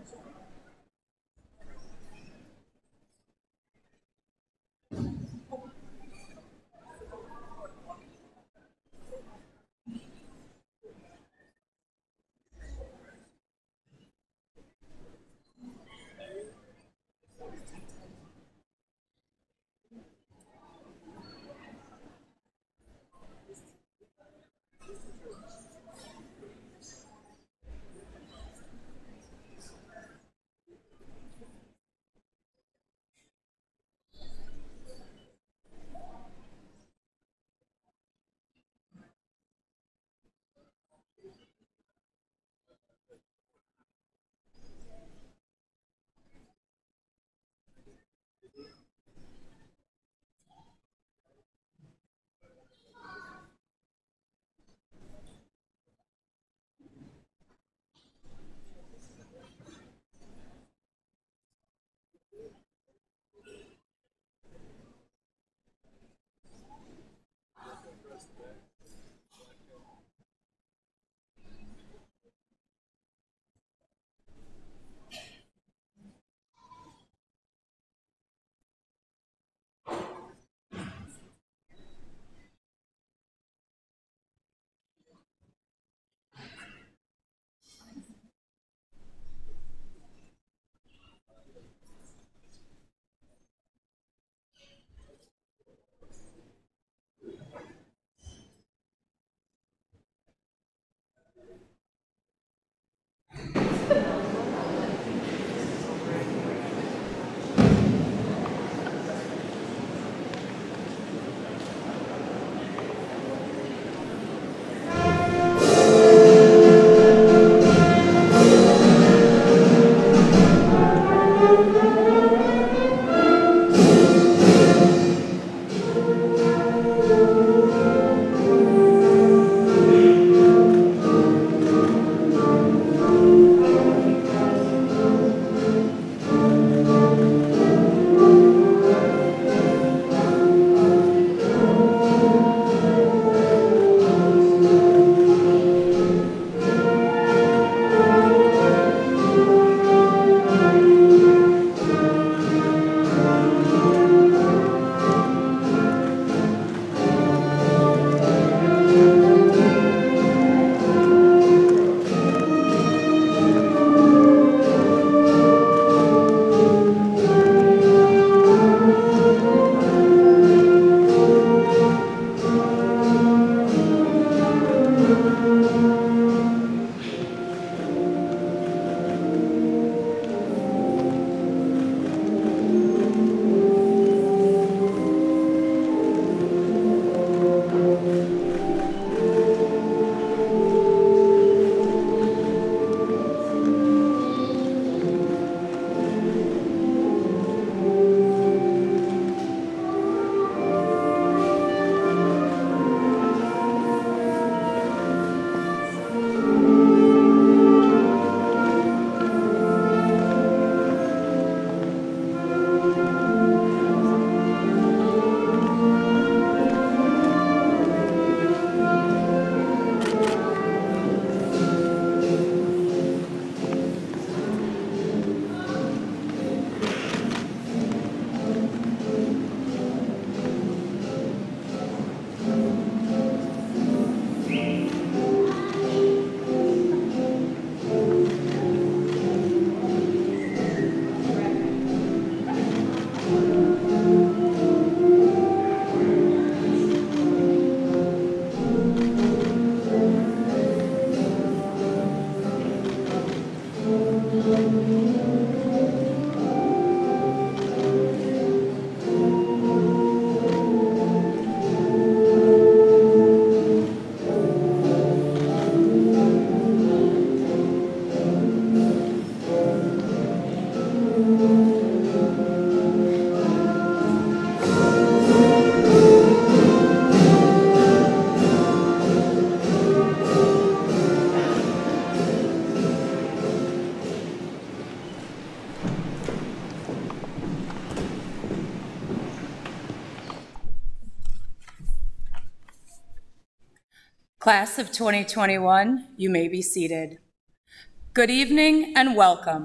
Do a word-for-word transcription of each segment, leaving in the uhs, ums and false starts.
Class of twenty twenty-one, you may be seated. Good evening and welcome.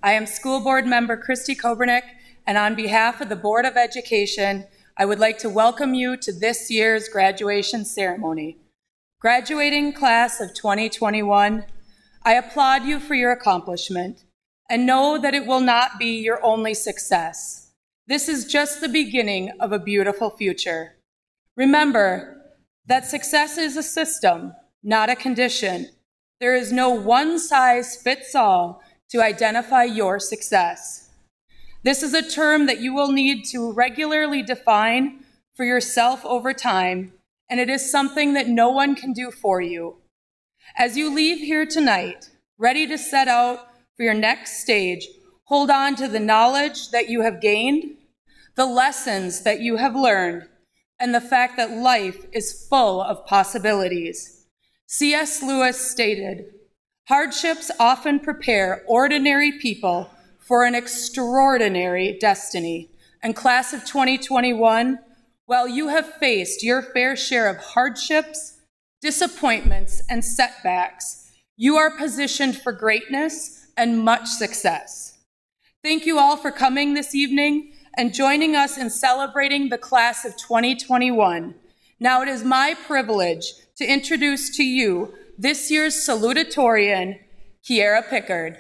I am School Board Member Christy Kobernick, and on behalf of the Board of Education, I would like to welcome you to this year's graduation ceremony. Graduating class of twenty twenty-one, I applaud you for your accomplishment and know that it will not be your only success. This is just the beginning of a beautiful future. Remember that success is a system, not a condition. There is no one-size-fits-all to identify your success. This is a term that you will need to regularly define for yourself over time, and it is something that no one can do for you. As you leave here tonight, ready to set out for your next stage, hold on to the knowledge that you have gained, the lessons that you have learned, and the fact that life is full of possibilities. C S Lewis stated, "Hardships often prepare ordinary people for an extraordinary destiny." And class of twenty twenty-one, while you have faced your fair share of hardships, disappointments, and setbacks, you are positioned for greatness and much success. Thank you all for coming this evening and joining us in celebrating the class of twenty twenty-one. Now it is my privilege to introduce to you this year's salutatorian, Kiera Pickard.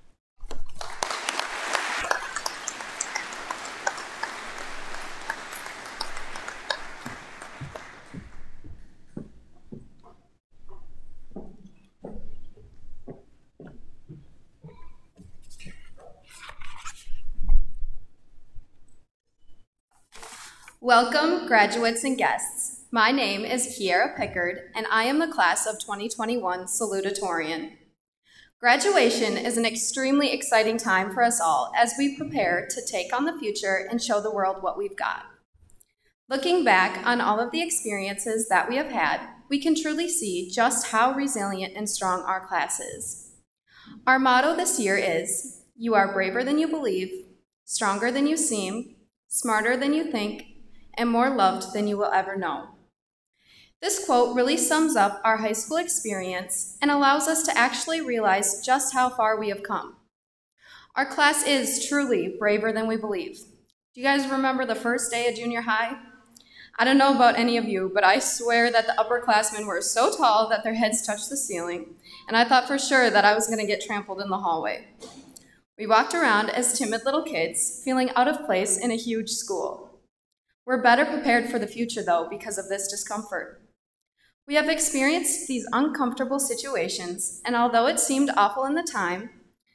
Welcome, graduates and guests. My name is Kiera Pickard, and I am the class of twenty twenty-one salutatorian. Graduation is an extremely exciting time for us all as we prepare to take on the future and show the world what we've got. Looking back on all of the experiences that we have had, we can truly see just how resilient and strong our class is. Our motto this year is, "You are braver than you believe, stronger than you seem, smarter than you think, and more loved than you will ever know." This quote really sums up our high school experience and allows us to actually realize just how far we have come. Our class is truly braver than we believe. Do you guys remember the first day of junior high? I don't know about any of you, but I swear that the upperclassmen were so tall that their heads touched the ceiling, and I thought for sure that I was going to get trampled in the hallway. We walked around as timid little kids, feeling out of place in a huge school. We're better prepared for the future, though, because of this discomfort. We have experienced these uncomfortable situations, and although it seemed awful in the time,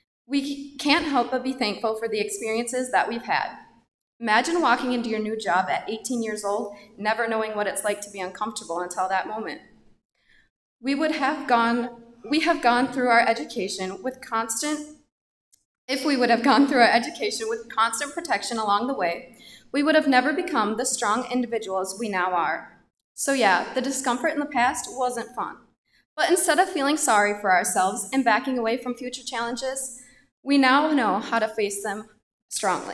we can't help but be thankful for the experiences that we've had. Imagine walking into your new job at eighteen years old, never knowing what it's like to be uncomfortable until that moment. We would have gone, we have gone through our education with constant, if we would have gone through our education with constant protection along the way, we would have never become the strong individuals we now are. So yeah, the discomfort in the past wasn't fun. But instead of feeling sorry for ourselves and backing away from future challenges, we now know how to face them strongly.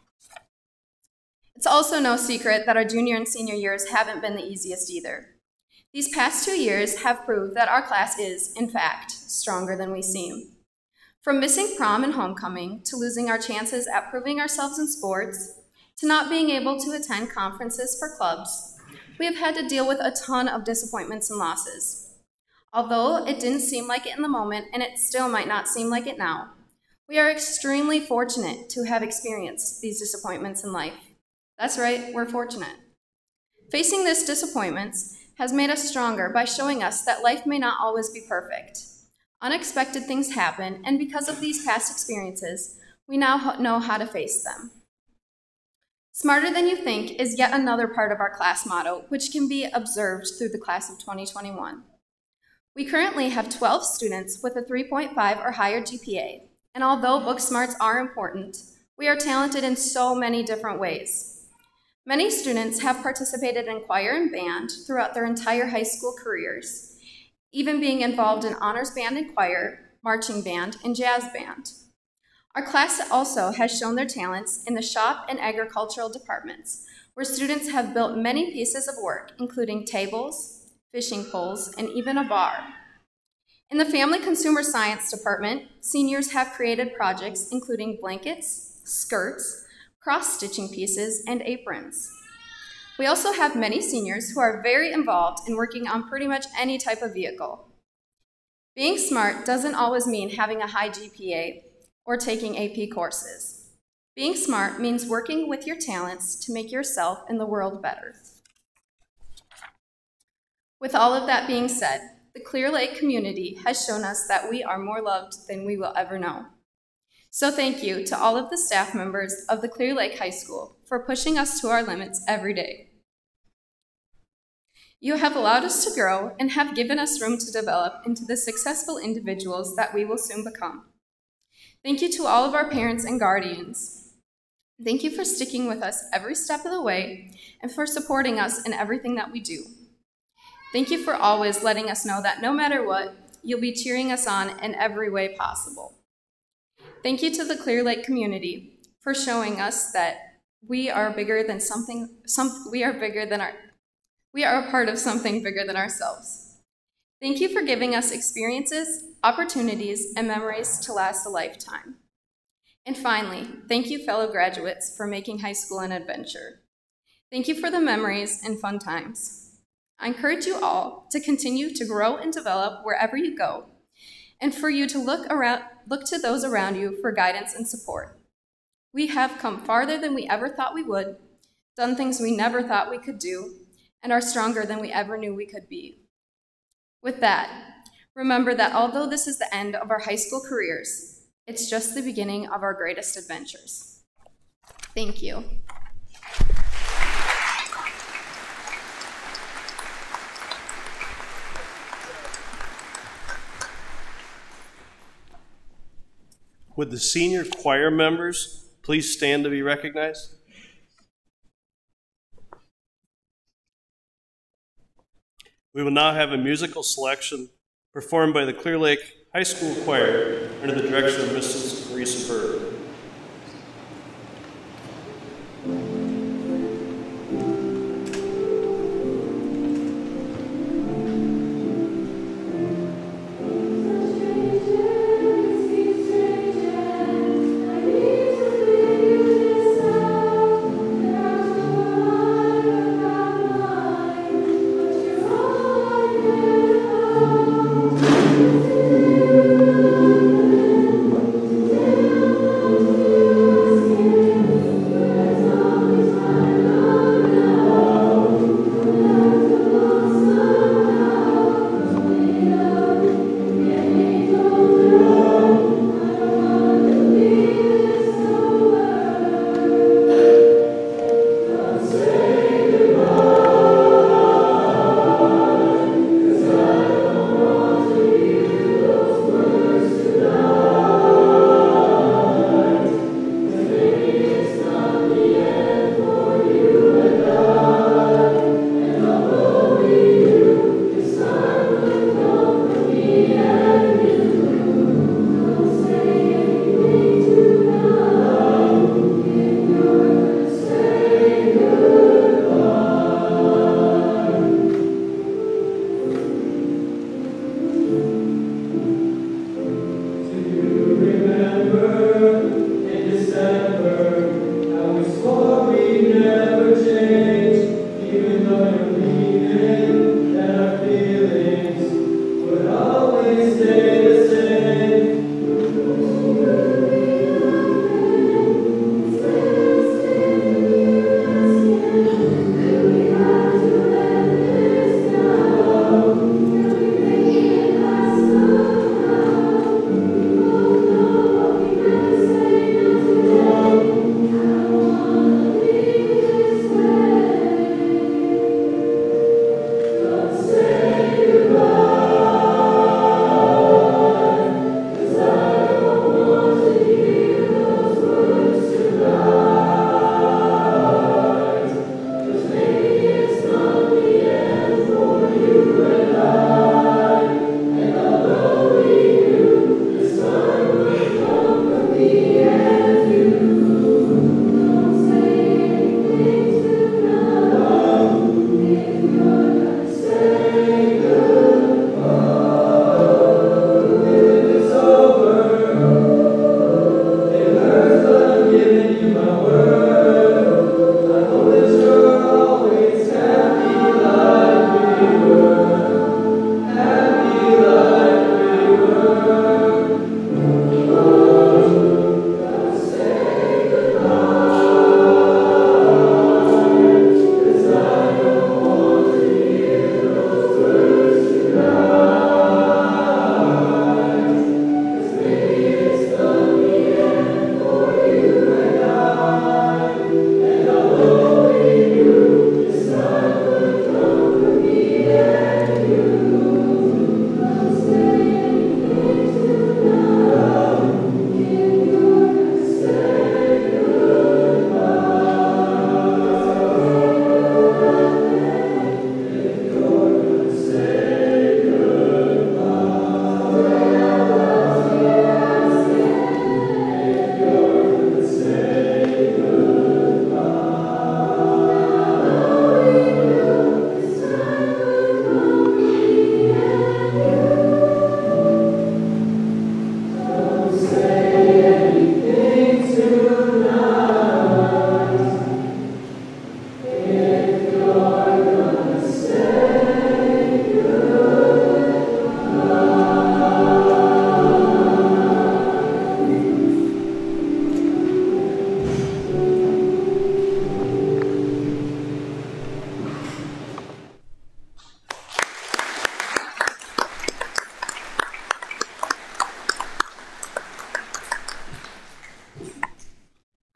It's also no secret that our junior and senior years haven't been the easiest either. These past two years have proved that our class is, in fact, stronger than we seem. From missing prom and homecoming, to losing our chances at proving ourselves in sports, to not being able to attend conferences for clubs, we have had to deal with a ton of disappointments and losses. Although it didn't seem like it in the moment, and it still might not seem like it now, we are extremely fortunate to have experienced these disappointments in life. That's right, we're fortunate. Facing these disappointments has made us stronger by showing us that life may not always be perfect. Unexpected things happen, and because of these past experiences, we now know how to face them. Smarter than you think is yet another part of our class motto, which can be observed through the class of twenty twenty-one. We currently have twelve students with a three point five or higher G P A, and although book smarts are important, we are talented in so many different ways. Many students have participated in choir and band throughout their entire high school careers, even being involved in honors band and choir, marching band, and jazz band. Our class also has shown their talents in the shop and agricultural departments, where students have built many pieces of work, including tables, fishing poles, and even a bar. In the Family Consumer Science Department, seniors have created projects including blankets, skirts, cross-stitching pieces, and aprons. We also have many seniors who are very involved in working on pretty much any type of vehicle. Being smart doesn't always mean having a high G P A or taking A P courses. Being smart means working with your talents to make yourself and the world better. With all of that being said, the Clear Lake community has shown us that we are more loved than we will ever know. So thank you to all of the staff members of the Clear Lake High School for pushing us to our limits every day. You have allowed us to grow and have given us room to develop into the successful individuals that we will soon become. Thank you to all of our parents and guardians. Thank you for sticking with us every step of the way and for supporting us in everything that we do. Thank you for always letting us know that no matter what, you'll be cheering us on in every way possible. Thank you to the Clear Lake community for showing us that we are bigger than something, some, we are bigger than our, we are a part of something bigger than ourselves. Thank you for giving us experiences, opportunities, and memories to last a lifetime. And finally, thank you, fellow graduates, for making high school an adventure. Thank you for the memories and fun times. I encourage you all to continue to grow and develop wherever you go, and for you to look around, look to those around you for guidance and support. We have come farther than we ever thought we would, done things we never thought we could do, and are stronger than we ever knew we could be. With that, remember that although this is the end of our high school careers, it's just the beginning of our greatest adventures. Thank you. Would the senior choir members please stand to be recognized? We will now have a musical selection performed by the Clear Lake High School Choir under the direction of Missus Marisa Berg. Thank you.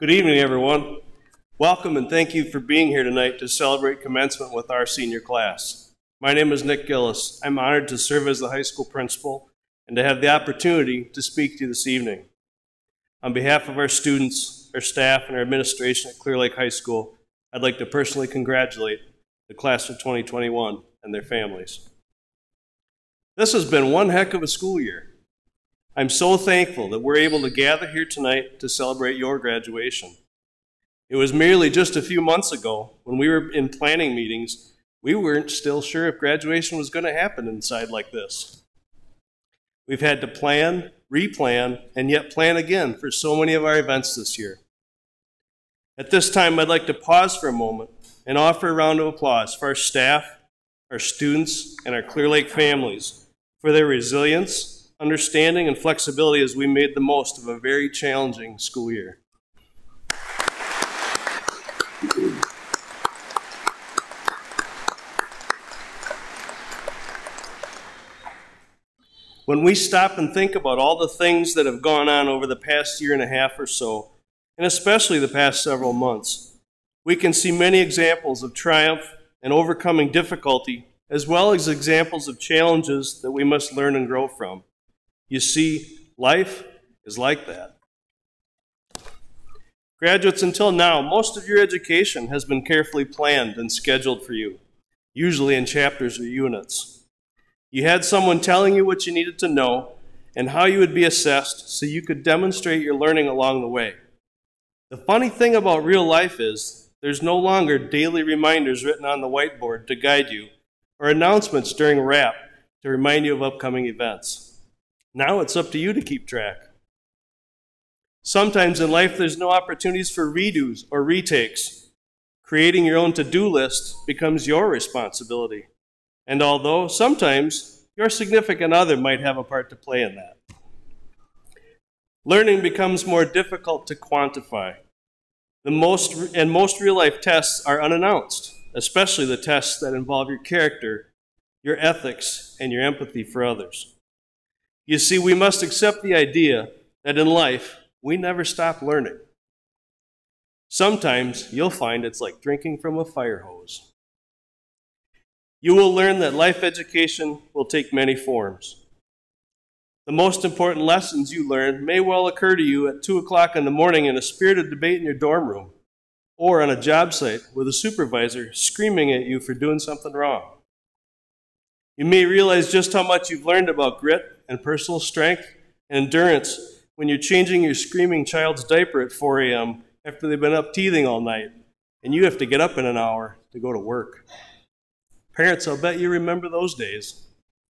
Good evening, everyone. Welcome and thank you for being here tonight to celebrate commencement with our senior class. My name is Nick Gillis. I'm honored to serve as the high school principal and to have the opportunity to speak to you this evening. On behalf of our students, our staff, and our administration at Clear Lake High School, I'd like to personally congratulate the class of twenty twenty-one and their families. This has been one heck of a school year. I'm so thankful that we're able to gather here tonight to celebrate your graduation. It was merely just a few months ago when we were in planning meetings, we weren't still sure if graduation was going to happen inside like this. We've had to plan, replan, and yet plan again for so many of our events this year. At this time, I'd like to pause for a moment and offer a round of applause for our staff, our students, and our Clear Lake families for their resilience, understanding, and flexibility as we made the most of a very challenging school year. When we stop and think about all the things that have gone on over the past year and a half or so, and especially the past several months, we can see many examples of triumph and overcoming difficulty, as well as examples of challenges that we must learn and grow from. You see, life is like that. Graduates, until now, most of your education has been carefully planned and scheduled for you, usually in chapters or units. You had someone telling you what you needed to know and how you would be assessed so you could demonstrate your learning along the way. The funny thing about real life is there's no longer daily reminders written on the whiteboard to guide you or announcements during R A P to remind you of upcoming events. Now it's up to you to keep track. Sometimes in life there's no opportunities for redos or retakes. Creating your own to-do list becomes your responsibility. And although sometimes your significant other might have a part to play in that, learning becomes more difficult to quantify. The most and most real-life tests are unannounced, especially the tests that involve your character, your ethics, and your empathy for others. You see, we must accept the idea that in life, we never stop learning. Sometimes you'll find it's like drinking from a fire hose. You will learn that life education will take many forms. The most important lessons you learn may well occur to you at two o'clock in the morning in a spirited debate in your dorm room, or on a job site with a supervisor screaming at you for doing something wrong. You may realize just how much you've learned about grit and personal strength and endurance when you're changing your screaming child's diaper at four A M after they've been up teething all night, and you have to get up in an hour to go to work. Parents, I'll bet you remember those days.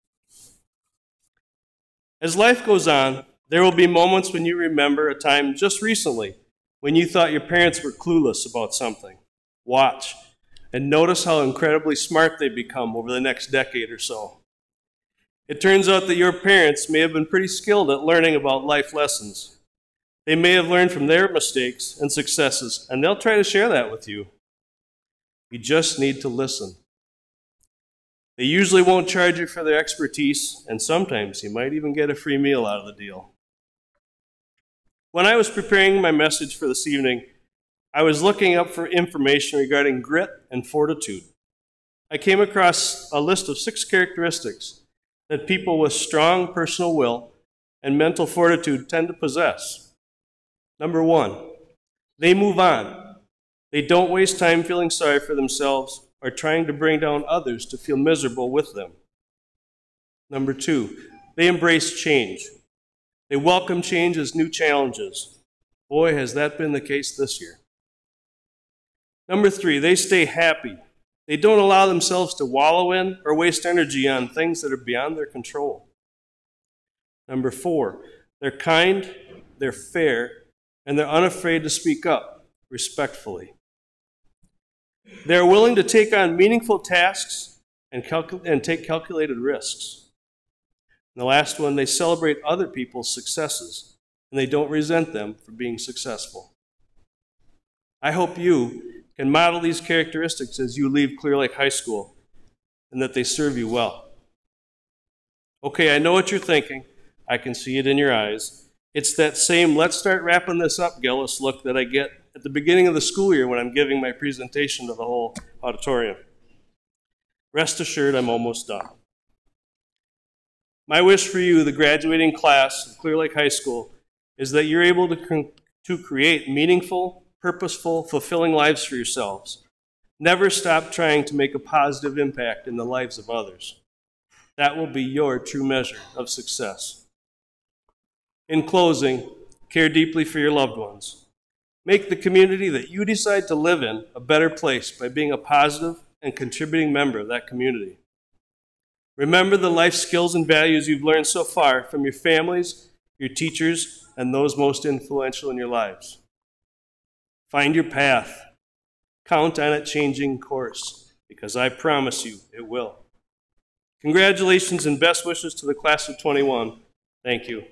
As life goes on, there will be moments when you remember a time just recently when you thought your parents were clueless about something. Watch and notice how incredibly smart they become over the next decade or so. It turns out that your parents may have been pretty skilled at learning about life lessons. They may have learned from their mistakes and successes, and they'll try to share that with you. You just need to listen. They usually won't charge you for their expertise, and sometimes you might even get a free meal out of the deal. When I was preparing my message for this evening, I was looking up for information regarding grit and fortitude. I came across a list of six characteristics that people with strong personal will and mental fortitude tend to possess. Number one, they move on. They don't waste time feeling sorry for themselves or trying to bring down others to feel miserable with them. Number two, they embrace change. They welcome change as new challenges. Boy, has that been the case this year. Number three, they stay happy. They don't allow themselves to wallow in or waste energy on things that are beyond their control. Number four, they're kind, they're fair, and they're unafraid to speak up respectfully. They're willing to take on meaningful tasks and, calcul- and take calculated risks. And the last one, they celebrate other people's successes, and they don't resent them for being successful. I hope you can model these characteristics as you leave Clear Lake High School, and that they serve you well. Okay, I know what you're thinking. I can see it in your eyes. It's that same let's start wrapping this up, Gillis look that I get at the beginning of the school year when I'm giving my presentation to the whole auditorium. Rest assured, I'm almost done. My wish for you, the graduating class of Clear Lake High School, is that you're able to, to create meaningful, purposeful, fulfilling lives for yourselves. Never stop trying to make a positive impact in the lives of others. That will be your true measure of success. In closing, care deeply for your loved ones. Make the community that you decide to live in a better place by being a positive and contributing member of that community. Remember the life skills and values you've learned so far from your families, your teachers, and those most influential in your lives. Find your path. Count on it changing course, because I promise you it will. Congratulations and best wishes to the class of twenty-one. Thank you.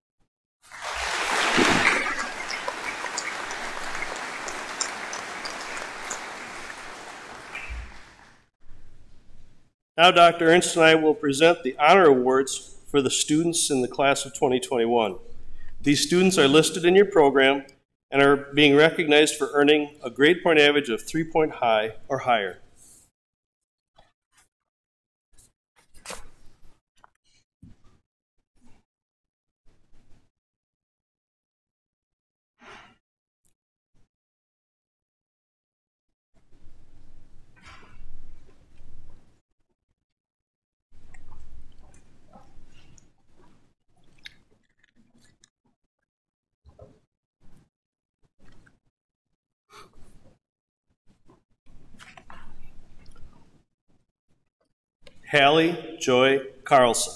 Now Doctor Ernst and I will present the honor awards for the students in the class of twenty twenty-one. These students are listed in your program and are being recognized for earning a grade point average of three point high or higher. Hallie Joy Carlson.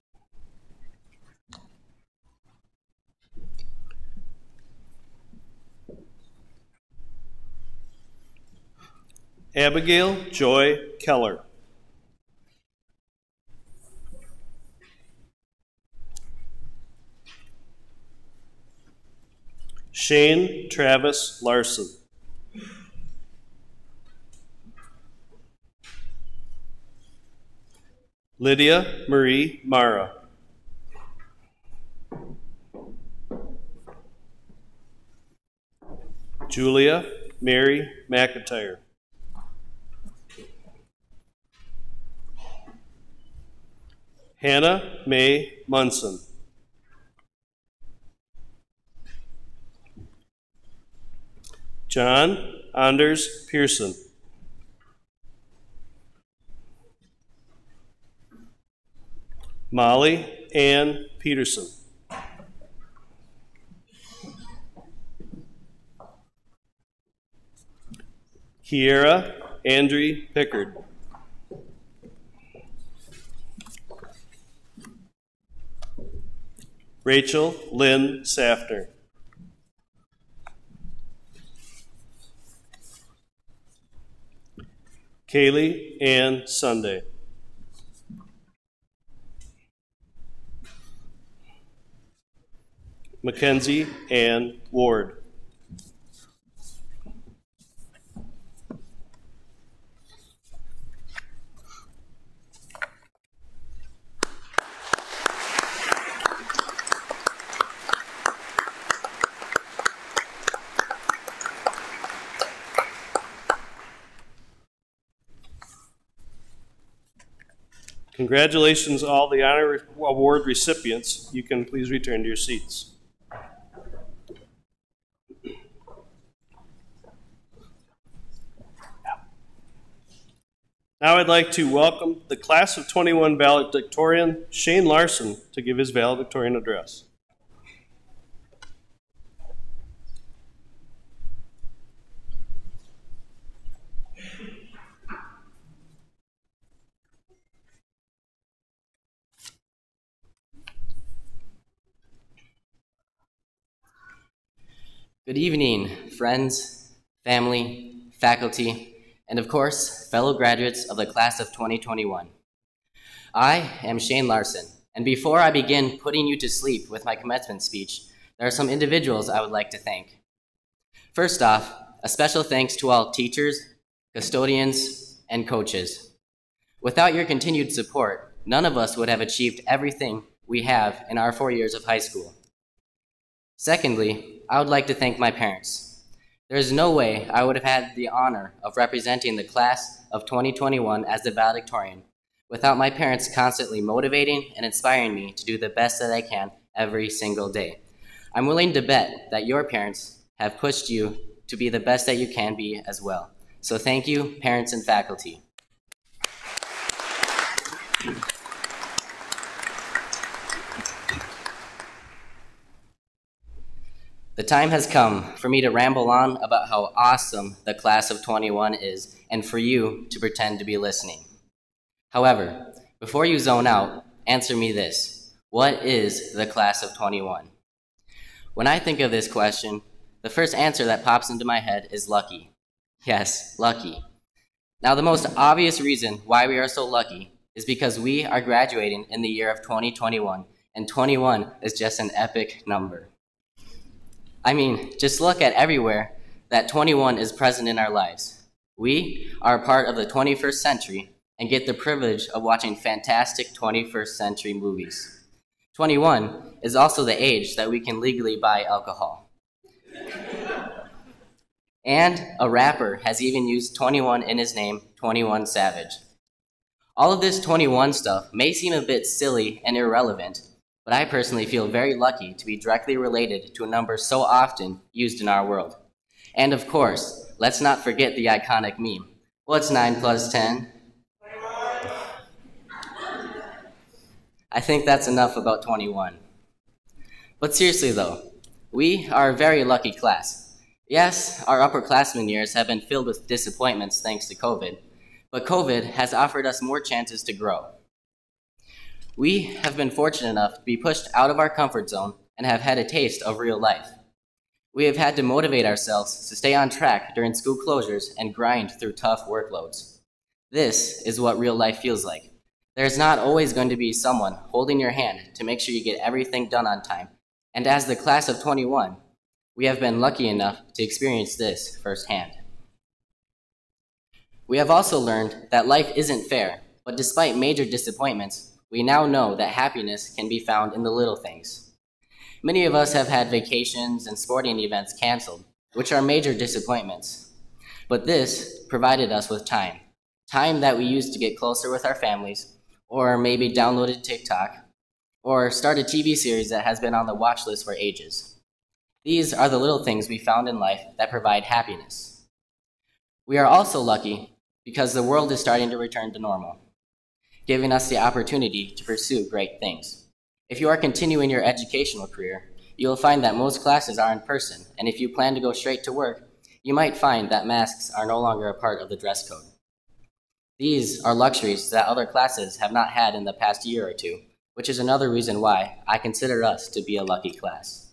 Abigail Joy Keller. Shane Travis Larson. Lydia Marie Mara. Julia Mary McIntyre. Hannah Mae Munson. John Anders Pearson. Molly Ann Peterson. Kiera Andrew Pickard. Rachel Lynn Safner. Kaylee Ann Sunday. Mackenzie Ann Ward. Congratulations all the honor award recipients. You can please return to your seats. Now I'd like to welcome the class of twenty-one valedictorian, Shane Larson, to give his valedictorian address. Good evening, friends, family, faculty, and of course, fellow graduates of the class of twenty twenty-one. I am Shane Larson, and before I begin putting you to sleep with my commencement speech, there are some individuals I would like to thank. First off, a special thanks to all teachers, custodians, and coaches. Without your continued support, none of us would have achieved everything we have in our four years of high school. Secondly, I would like to thank my parents. There is no way I would have had the honor of representing the class of twenty twenty-one as the valedictorian without my parents constantly motivating and inspiring me to do the best that I can every single day. I'm willing to bet that your parents have pushed you to be the best that you can be as well. So thank you, parents and faculty. The time has come for me to ramble on about how awesome the class of twenty-one is and for you to pretend to be listening. However, before you zone out, answer me this. What is the class of twenty-one? When I think of this question, the first answer that pops into my head is lucky. Yes, lucky. Now, the most obvious reason why we are so lucky is because we are graduating in the year of twenty twenty-one, and twenty-one is just an epic number. I mean, just look at everywhere that twenty-one is present in our lives. We are a part of the twenty-first century and get the privilege of watching fantastic twenty-first century movies. twenty-one is also the age that we can legally buy alcohol. And a rapper has even used twenty-one in his name, twenty-one Savage. All of this twenty-one stuff may seem a bit silly and irrelevant, but I personally feel very lucky to be directly related to a number so often used in our world. And of course, let's not forget the iconic meme. What's nine plus ten? I think that's enough about twenty-one. But seriously though, we are a very lucky class. Yes, our upperclassmen years have been filled with disappointments thanks to COVID, but COVID has offered us more chances to grow. We have been fortunate enough to be pushed out of our comfort zone and have had a taste of real life. We have had to motivate ourselves to stay on track during school closures and grind through tough workloads. This is what real life feels like. There's not always going to be someone holding your hand to make sure you get everything done on time. And as the class of twenty-one, we have been lucky enough to experience this firsthand. We have also learned that life isn't fair, but despite major disappointments, we now know that happiness can be found in the little things. Many of us have had vacations and sporting events canceled, which are major disappointments. But this provided us with time. Time that we used to get closer with our families, or maybe downloaded TikTok, or start a T V series that has been on the watch list for ages. These are the little things we found in life that provide happiness. We are also lucky because the world is starting to return to normal, giving us the opportunity to pursue great things. If you are continuing your educational career, you will find that most classes are in person, and if you plan to go straight to work, you might find that masks are no longer a part of the dress code. These are luxuries that other classes have not had in the past year or two, which is another reason why I consider us to be a lucky class.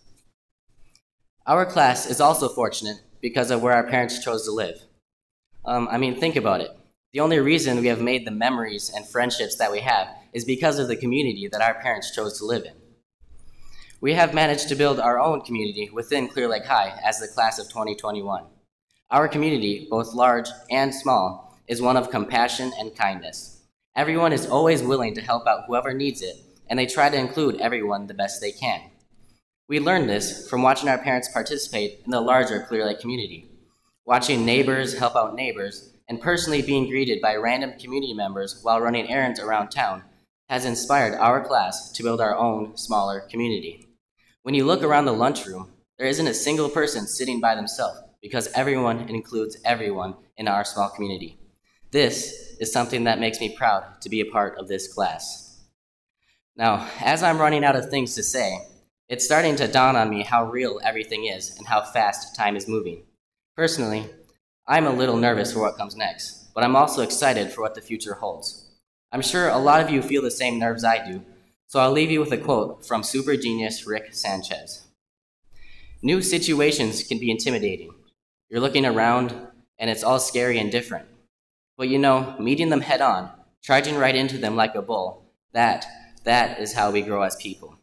Our class is also fortunate because of where our parents chose to live. Um, I mean, think about it. The only reason we have made the memories and friendships that we have is because of the community that our parents chose to live in. We have managed to build our own community within Clear Lake High as the class of twenty twenty-one. Our community, both large and small, is one of compassion and kindness. Everyone is always willing to help out whoever needs it, and they try to include everyone the best they can. We learned this from watching our parents participate in the larger Clear Lake community, watching neighbors help out neighbors, and personally being greeted by random community members while running errands around town has inspired our class to build our own smaller community. When you look around the lunchroom, there isn't a single person sitting by themselves because everyone includes everyone in our small community. This is something that makes me proud to be a part of this class. Now, as I'm running out of things to say, it's starting to dawn on me how real everything is and how fast time is moving. Personally, I'm a little nervous for what comes next, but I'm also excited for what the future holds. I'm sure a lot of you feel the same nerves I do, so I'll leave you with a quote from super genius Rick Sanchez. New situations can be intimidating. You're looking around, and it's all scary and different. But you know, meeting them head on, charging right into them like a bull, that, that is how we grow as people.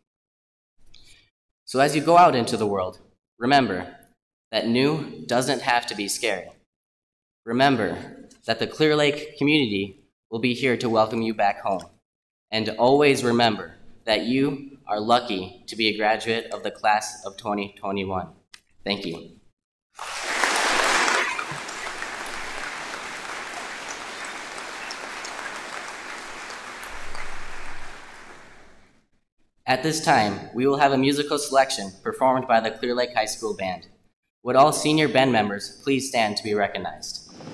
So as you go out into the world, remember that new doesn't have to be scary. Remember that the Clear Lake community will be here to welcome you back home. And always remember that you are lucky to be a graduate of the class of twenty twenty-one. Thank you. At this time, we will have a musical selection performed by the Clear Lake High School Band. Would all senior band members please stand to be recognized?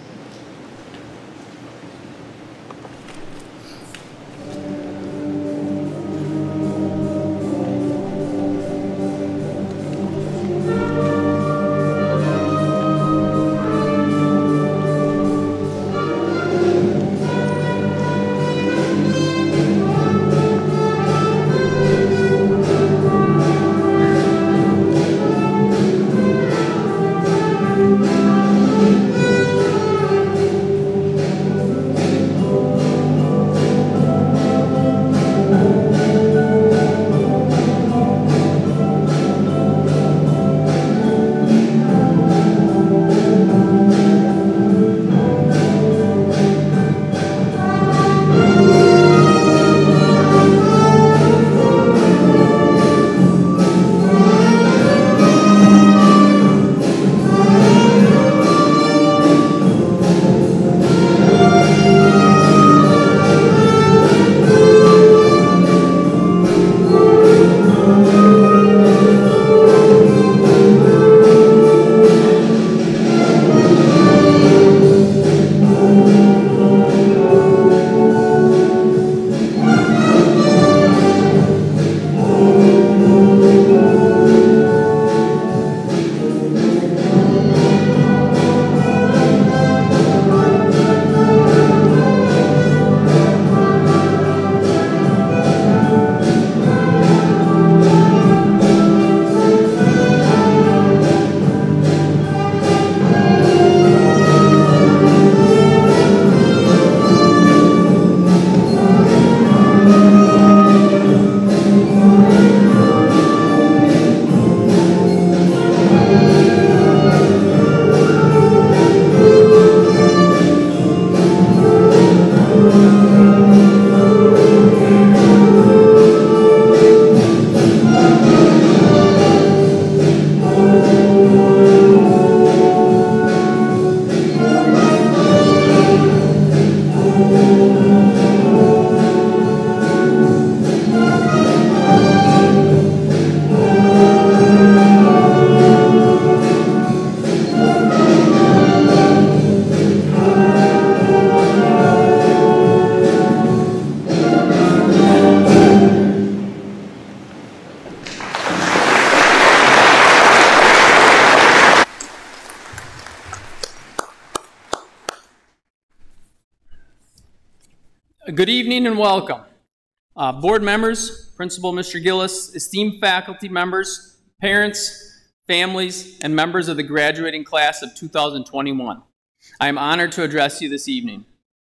Good evening and welcome. Uh, board members, Principal Mister Gillis, esteemed faculty members, parents, families, and members of the graduating class of two thousand twenty-one. I am honored to address you this evening.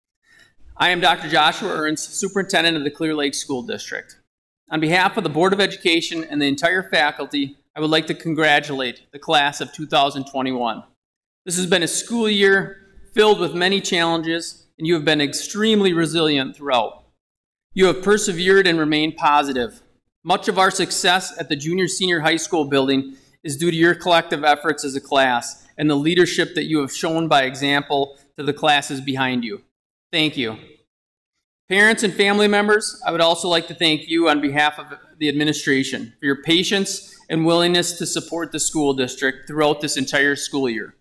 I am Doctor Joshua Ernst, Superintendent of the Clear Lake School District. On behalf of the Board of Education and the entire faculty, I would like to congratulate the class of two thousand twenty-one. This has been a school year filled with many challenges, and you have been extremely resilient throughout. You have persevered and remained positive. Much of our success at the junior senior high school building is due to your collective efforts as a class and the leadership that you have shown by example to the classes behind you. Thank you. Parents and family members, I would also like to thank you on behalf of the administration for your patience and willingness to support the school district throughout this entire school year.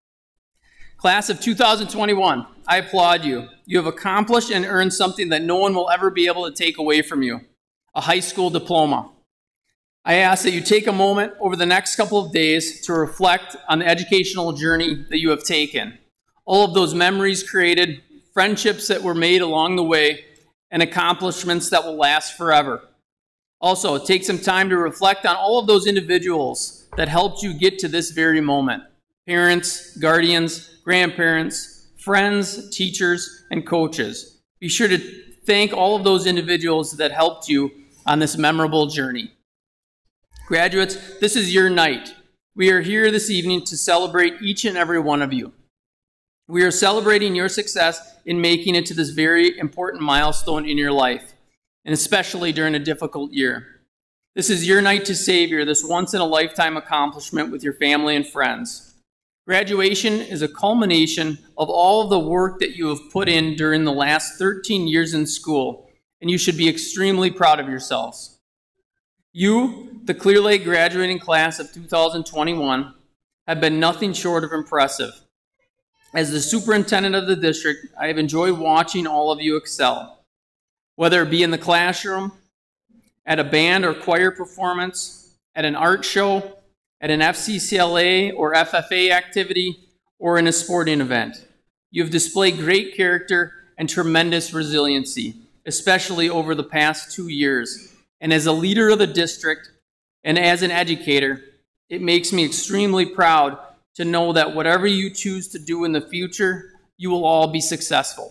Class of two thousand twenty-one, I applaud you. You have accomplished and earned something that no one will ever be able to take away from you, a high school diploma. I ask that you take a moment over the next couple of days to reflect on the educational journey that you have taken, all of those memories created, friendships that were made along the way, and accomplishments that will last forever. Also, take some time to reflect on all of those individuals that helped you get to this very moment. Parents, guardians, grandparents, friends, teachers, and coaches. Be sure to thank all of those individuals that helped you on this memorable journey. Graduates, this is your night. We are here this evening to celebrate each and every one of you. We are celebrating your success in making it to this very important milestone in your life, and especially during a difficult year. This is your night to savor this once-in-a-lifetime accomplishment with your family and friends. Graduation is a culmination of all of the work that you have put in during the last thirteen years in school, and you should be extremely proud of yourselves. You, the Clear Lake graduating class of two thousand twenty-one, have been nothing short of impressive. As the superintendent of the district, I have enjoyed watching all of you excel, whether it be in the classroom, at a band or choir performance, at an art show, at an F C C L A or F F A activity, or in a sporting event. You have displayed great character and tremendous resiliency, especially over the past two years. And as a leader of the district and as an educator, it makes me extremely proud to know that whatever you choose to do in the future, you will all be successful.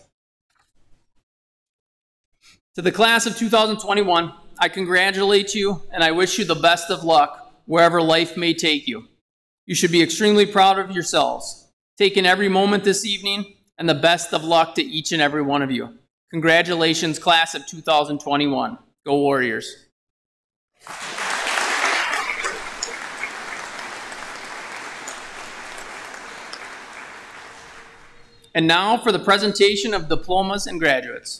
To the class of two thousand twenty-one, I congratulate you and I wish you the best of luck wherever life may take you. You should be extremely proud of yourselves. Take in every moment this evening and the best of luck to each and every one of you. Congratulations, class of two thousand twenty-one. Go Warriors. And now for the presentation of diplomas and graduates.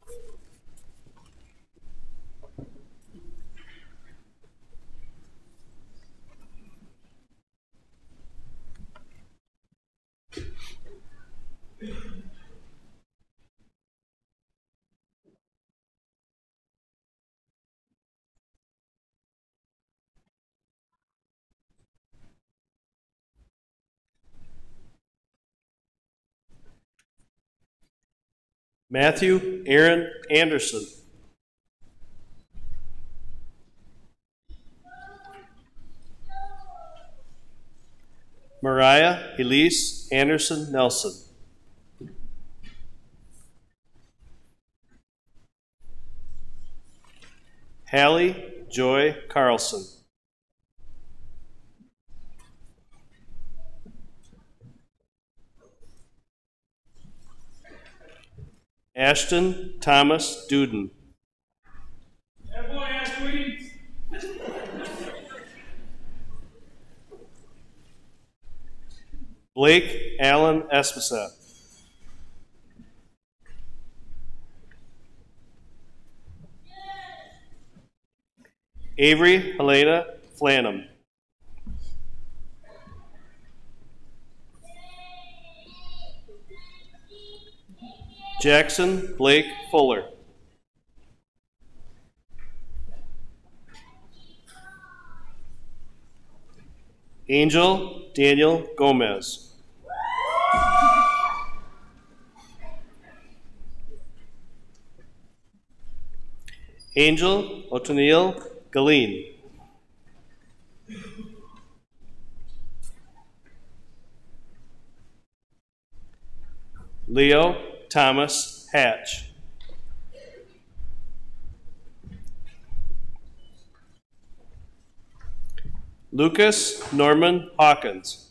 Matthew Aaron Anderson. Mariah Elise Anderson Nelson. Hallie Joy Carlson. Ashton Thomas Duden. That boy, Ash Williams. Blake Allen Espesa. Avery Helena Flanham. Jackson Blake Fuller. Angel Daniel Gomez. Angel Otoniel Galeen. Leo Thomas Hatch. Lucas Norman Hawkins.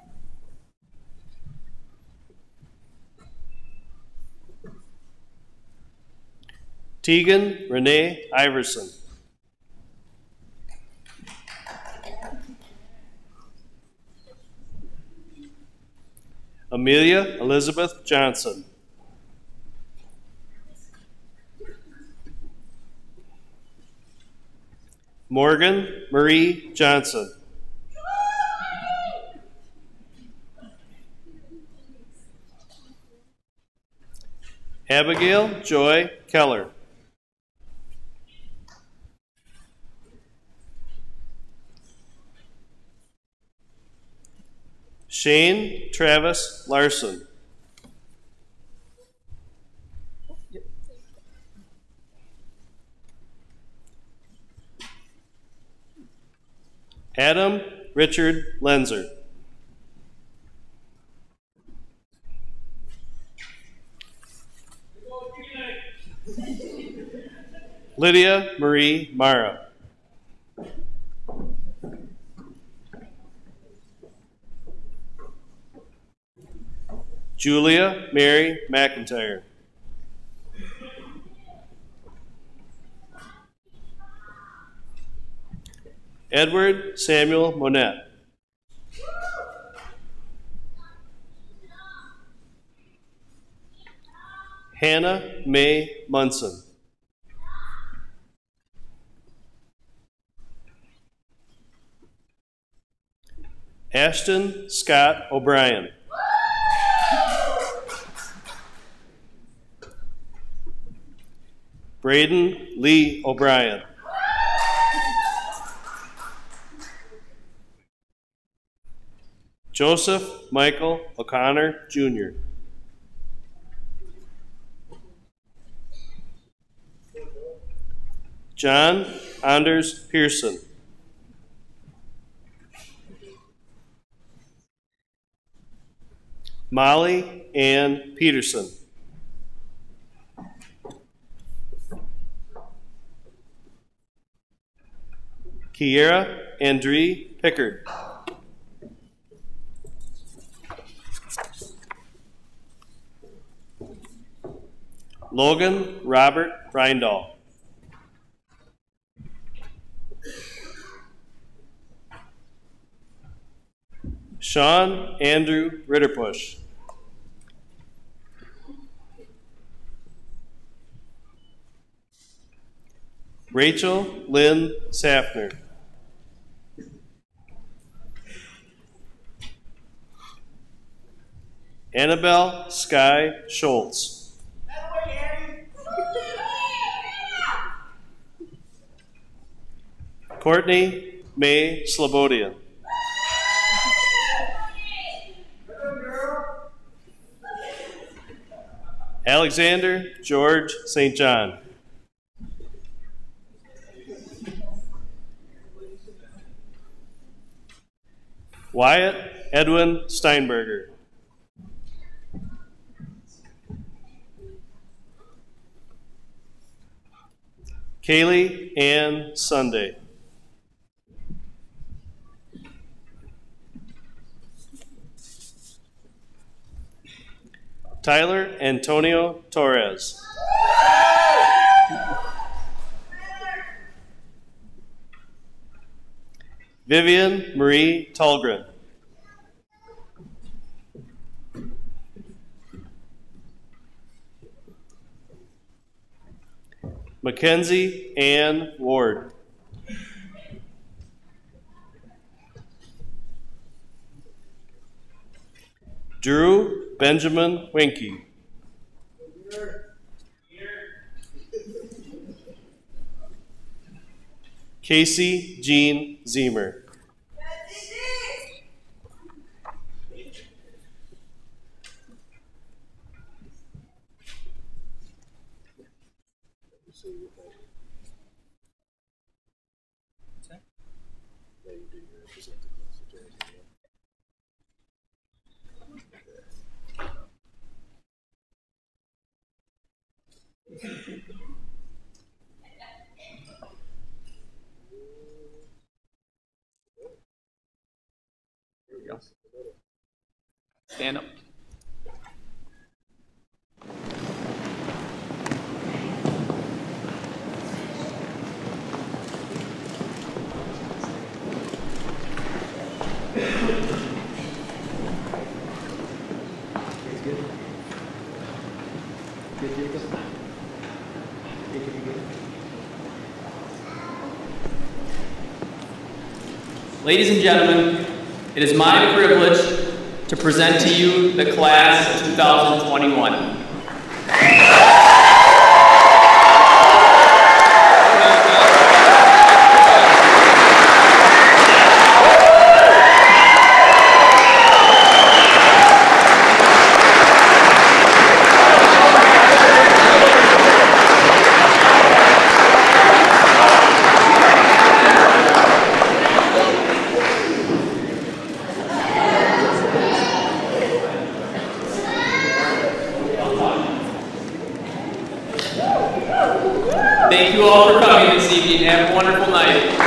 Tegan Renee Iverson. Amelia Elizabeth Johnson. Morgan Marie Johnson. Abigail Joy Keller. Shane Travis Larson. Adam Richard Lenzer. Lydia Marie Mara. Julia Mary McIntyre. Edward Samuel Monette. Hannah Mae Munson. Ashton Scott O'Brien. Braden Lee O'Brien. Joseph Michael O'Connor, Junior John Anders Pearson. Molly Ann Peterson. Kiera Andree Pickard. Logan Robert Reindahl. Sean Andrew Ritterpush. Rachel Lynn Safner. Annabelle Sky Schultz. Courtney May Slobodian. Alexander George Saint John. Wyatt Edwin Steinberger. Kaylee Ann Sunday. Tyler Antonio Torres. Vivian Marie Tallgren. Mackenzie Ann Ward. Drew Benjamin Winkie. Casey Jean Zemer. There we go. Stand up. Ladies and gentlemen, it is my privilege to present to you the class of two thousand twenty-one. Thank you all for coming this evening. Have a wonderful night.